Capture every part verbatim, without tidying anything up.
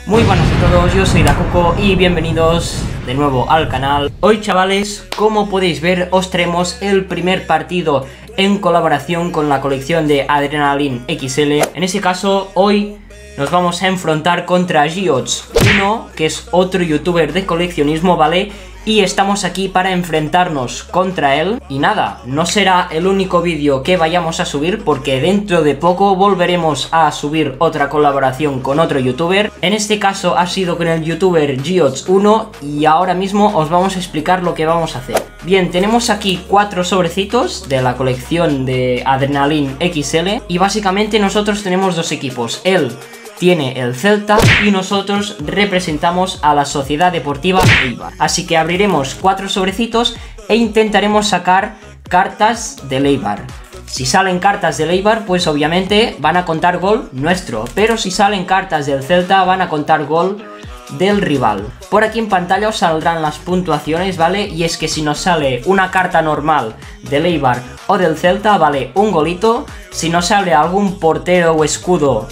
Muy buenas a todos, yo soy Dakuko y bienvenidos de nuevo al canal. Hoy, chavales, como podéis ver, os traemos el primer partido en colaboración con la colección de Adrenaline X L. En ese caso, hoy nos vamos a enfrentar contra Geods uno, que es otro youtuber de coleccionismo, ¿vale? Y estamos aquí para enfrentarnos contra él. Y nada, no será el único vídeo que vayamos a subir, porque dentro de poco volveremos a subir otra colaboración con otro youtuber. En este caso ha sido con el youtuber Geods uno y ahora mismo os vamos a explicar lo que vamos a hacer. Bien, tenemos aquí cuatro sobrecitos de la colección de Adrenaline X L y básicamente nosotros tenemos dos equipos. Él tiene el Celta y nosotros representamos a la Sociedad Deportiva Eibar. Así que abriremos cuatro sobrecitos e intentaremos sacar cartas del Eibar. Si salen cartas del Eibar, pues obviamente van a contar gol nuestro, pero si salen cartas del Celta van a contar gol del rival. Por aquí en pantalla os saldrán las puntuaciones, ¿vale? Y es que si nos sale una carta normal del Eibar o del Celta, vale un golito. Si nos sale algún portero o escudo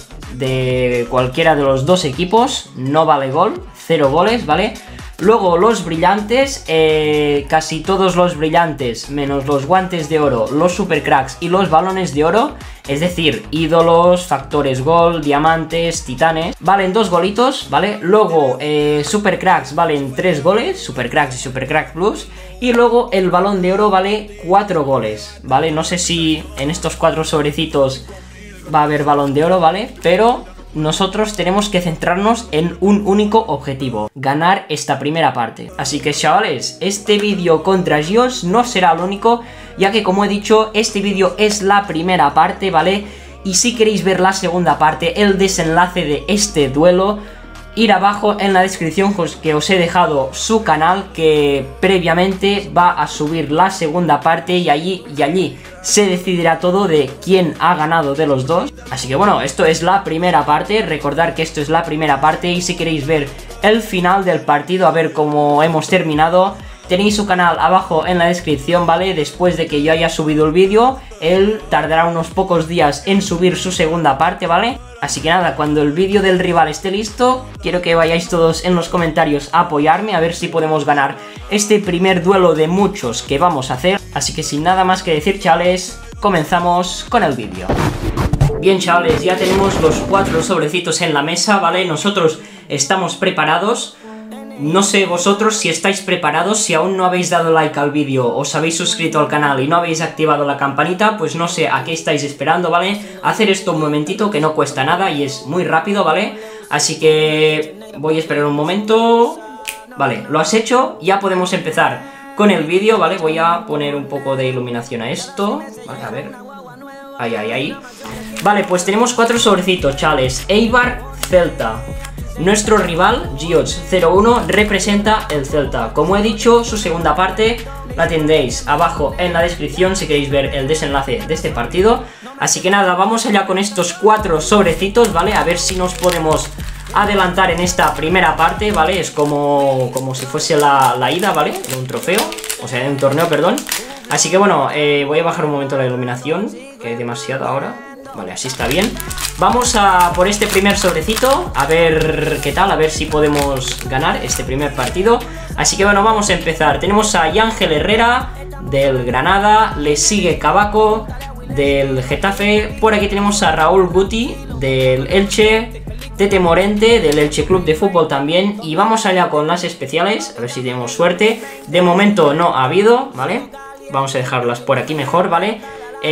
de cualquiera de los dos equipos, no vale gol, cero goles, ¿vale? Luego los brillantes, eh, casi todos los brillantes, menos los guantes de oro, los super cracks y los balones de oro, es decir, ídolos, factores gol, diamantes, titanes, valen dos golitos, ¿vale? Luego eh, super cracks valen tres goles, super cracks y super crack plus, y luego el balón de oro vale cuatro goles, ¿vale? No sé si en estos cuatro sobrecitos va a haber balón de oro, ¿vale? Pero nosotros tenemos que centrarnos en un único objetivo: ganar esta primera parte. Así que, chavales, este vídeo contra Geods no será el único, ya que, como he dicho, este vídeo es la primera parte, ¿vale? Y si queréis ver la segunda parte, el desenlace de este duelo, ir abajo en la descripción que os he dejado su canal, que previamente va a subir la segunda parte y allí, y allí se decidirá todo de quién ha ganado de los dos. Así que bueno, esto es la primera parte, recordad que esto es la primera parte y si queréis ver el final del partido, a ver cómo hemos terminado, tenéis su canal abajo en la descripción, ¿vale? Después de que yo haya subido el vídeo, él tardará unos pocos días en subir su segunda parte, ¿vale? Así que nada, cuando el vídeo del rival esté listo, quiero que vayáis todos en los comentarios a apoyarme, a ver si podemos ganar este primer duelo de muchos que vamos a hacer. Así que sin nada más que decir, chavales, comenzamos con el vídeo. Bien, chavales, ya tenemos los cuatro sobrecitos en la mesa, ¿vale? Nosotros estamos preparados. No sé vosotros si estáis preparados, si aún no habéis dado like al vídeo, os habéis suscrito al canal y no habéis activado la campanita, pues no sé a qué estáis esperando, ¿vale? Hacer esto un momentito, que no cuesta nada y es muy rápido, ¿vale? Así que voy a esperar un momento. Vale, lo has hecho, ya podemos empezar con el vídeo, ¿vale? Voy a poner un poco de iluminación a esto, vale, a ver. Ahí, ahí, ahí. Vale, pues tenemos cuatro sobrecitos, chavales. Eibar, Celta. Nuestro rival, Geods cero uno, representa el Celta. Como he dicho, su segunda parte la tendréis abajo en la descripción si queréis ver el desenlace de este partido. Así que nada, vamos allá con estos cuatro sobrecitos, ¿vale? A ver si nos podemos adelantar en esta primera parte, ¿vale? Es como, como si fuese la, la ida, ¿vale? De un trofeo, o sea, de un torneo, perdón. Así que bueno, eh, voy a bajar un momento la iluminación, que hay demasiado ahora. Vale, así está bien. Vamos a por este primer sobrecito, a ver qué tal, a ver si podemos ganar este primer partido. Así que bueno, vamos a empezar. Tenemos a Ángel Herrera del Granada, le sigue Cabaco del Getafe. Por aquí tenemos a Raúl Guti del Elche, Tete Morente del Elche Club de Fútbol también. Y vamos allá con las especiales, a ver si tenemos suerte. De momento no ha habido, ¿vale? Vamos a dejarlas por aquí mejor, ¿vale?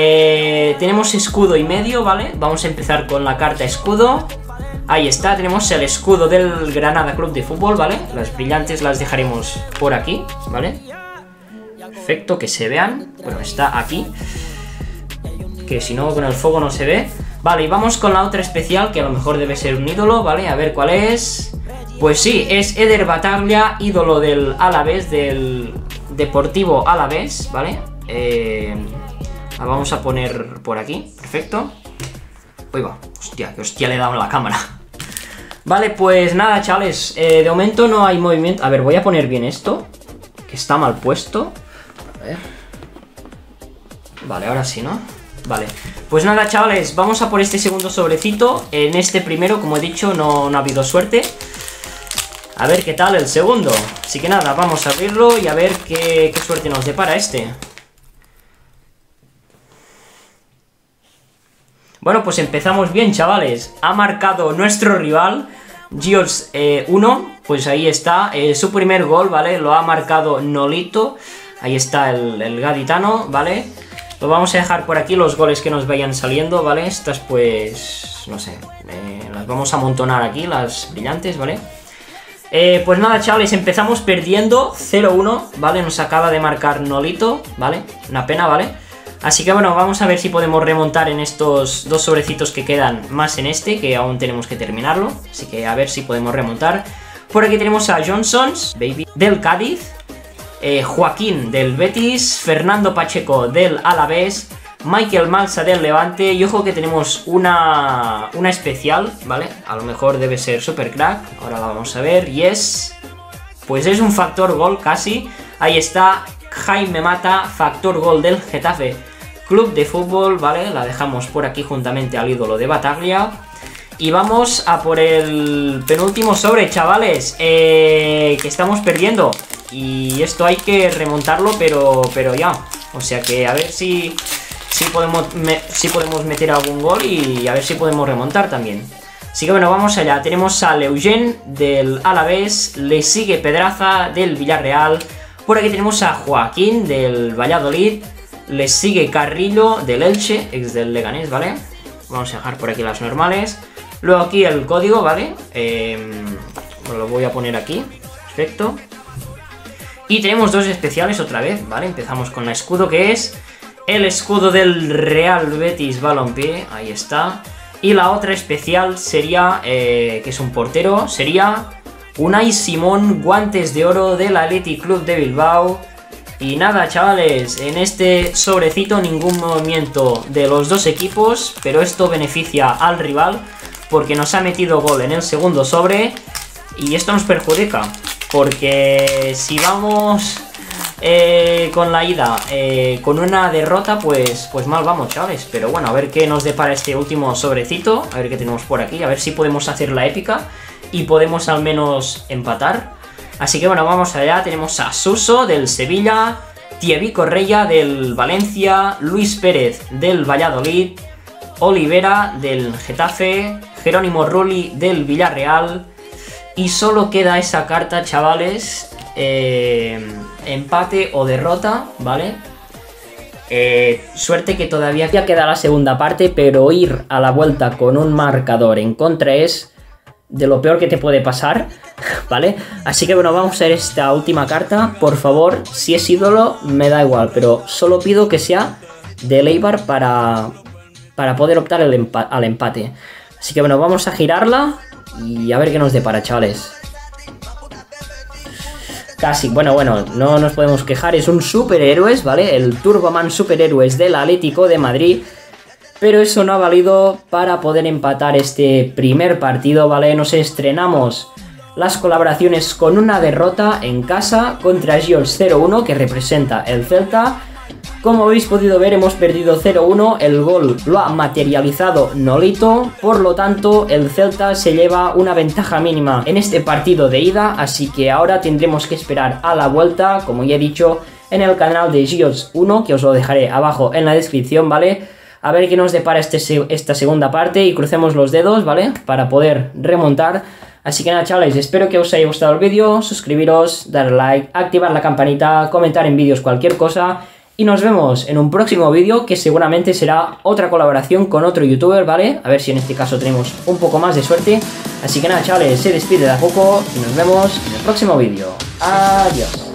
Eh, tenemos escudo y medio, ¿vale? Vamos a empezar con la carta escudo. Ahí está, tenemos el escudo del Granada Club de Fútbol, ¿vale? Las brillantes las dejaremos por aquí, ¿vale? Perfecto, que se vean. Bueno, está aquí, que si no con el fuego no se ve. Vale, y vamos con la otra especial, que a lo mejor debe ser un ídolo, ¿vale? A ver cuál es. Pues sí, es Eder Bataglia, ídolo del Alavés, del Deportivo Alavés, ¿vale? Eh... Vamos a poner por aquí, perfecto. Uy, va, hostia, que hostia le he dado en la cámara. Vale, pues nada, chavales, eh, de momento no hay movimiento. A ver, voy a poner bien esto, que está mal puesto. A ver. Vale, ahora sí, ¿no? Vale, pues nada, chavales, vamos a por este segundo sobrecito. En este primero, como he dicho, no, no ha habido suerte. A ver qué tal el segundo. Así que nada, vamos a abrirlo y a ver qué, qué suerte nos depara este. Bueno, pues empezamos bien, chavales. Ha marcado nuestro rival, George eh, uno. Pues ahí está, eh, su primer gol, ¿vale? Lo ha marcado Nolito. Ahí está el, el gaditano, ¿vale? Lo vamos a dejar por aquí los goles que nos vayan saliendo, ¿vale? Estas pues, no sé, eh, las vamos a amontonar aquí, las brillantes, ¿vale? Eh, pues nada, chavales, empezamos perdiendo cero uno, ¿vale? Nos acaba de marcar Nolito, ¿vale? Una pena, ¿vale? Así que bueno, vamos a ver si podemos remontar en estos dos sobrecitos que quedan, más en este, que aún tenemos que terminarlo. Así que a ver si podemos remontar. Por aquí tenemos a Johnsons, baby, del Cádiz, eh, Joaquín del Betis, Fernando Pacheco del Alavés, Michael Malsa del Levante, y ojo que tenemos una, una especial, ¿vale? A lo mejor debe ser super crack, ahora la vamos a ver, y es... pues es un factor gol casi, ahí está, Jaime Mata, factor gol del Getafe Club de Fútbol, ¿vale? La dejamos por aquí juntamente al ídolo de Bataglia. Y vamos a por el penúltimo sobre, chavales, eh, que estamos perdiendo. Y esto hay que remontarlo, pero, pero ya. O sea que a ver si... Si podemos, me, si podemos meter algún gol y a ver si podemos remontar también. Así que bueno, vamos allá. Tenemos a Leugén del Alavés, le sigue Pedraza del Villarreal. Por aquí tenemos a Joaquín del Valladolid, le sigue Carrillo del Elche, ex del Leganés, ¿vale? Vamos a dejar por aquí las normales. Luego aquí el código, ¿vale? Eh, bueno, lo voy a poner aquí, perfecto. Y tenemos dos especiales otra vez, ¿vale? Empezamos con el escudo, que es... el escudo del Real Betis Balompié, ahí está. Y la otra especial sería, eh, que es un portero, sería Unai Simón, guantes de oro del Athletic Club de Bilbao. Y nada, chavales, en este sobrecito ningún movimiento de los dos equipos, pero esto beneficia al rival porque nos ha metido gol en el segundo sobre y esto nos perjudica, porque si vamos... Eh, con la ida, eh, con una derrota, pues, pues mal vamos, chavales. Pero bueno, a ver qué nos depara este último sobrecito. A ver qué tenemos por aquí, a ver si podemos hacer la épica y podemos al menos empatar. Así que bueno, vamos allá. Tenemos a Suso del Sevilla, Thierry Correia del Valencia, Luis Pérez del Valladolid, Olivera del Getafe, Jerónimo Rulli del Villarreal. Y solo queda esa carta, chavales. Eh, empate o derrota, ¿vale? Eh, suerte que todavía queda la segunda parte, pero ir a la vuelta con un marcador en contra es de lo peor que te puede pasar, ¿vale? Así que bueno, vamos a ver esta última carta. Por favor, si es ídolo, me da igual, pero solo pido que sea de Eibar para, para poder optar el empa- al empate. Así que bueno, vamos a girarla y a ver qué nos depara, chavales. Casi, bueno, bueno, no nos podemos quejar, es un superhéroes, ¿vale? El Turboman Superhéroes del Atlético de Madrid. Pero eso no ha valido para poder empatar este primer partido, ¿vale? Nos estrenamos las colaboraciones con una derrota en casa contra George cero uno, que representa el Celta. Como habéis podido ver, hemos perdido cero uno, el gol lo ha materializado Nolito, por lo tanto el Celta se lleva una ventaja mínima en este partido de ida, así que ahora tendremos que esperar a la vuelta, como ya he dicho, en el canal de George uno, que os lo dejaré abajo en la descripción, ¿vale? A ver qué nos depara este, esta segunda parte y crucemos los dedos, ¿vale? Para poder remontar. Así que nada, chavales, espero que os haya gustado el vídeo, suscribiros, darle like, activar la campanita, comentar en vídeos cualquier cosa. Y nos vemos en un próximo vídeo que seguramente será otra colaboración con otro youtuber, ¿vale? A ver si en este caso tenemos un poco más de suerte. Así que nada, chavales, se despide de a poco y nos vemos en el próximo vídeo. Adiós.